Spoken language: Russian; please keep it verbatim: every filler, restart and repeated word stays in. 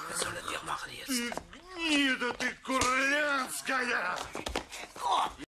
Was soll denn der machen jetzt? Nieder, ты курлянская!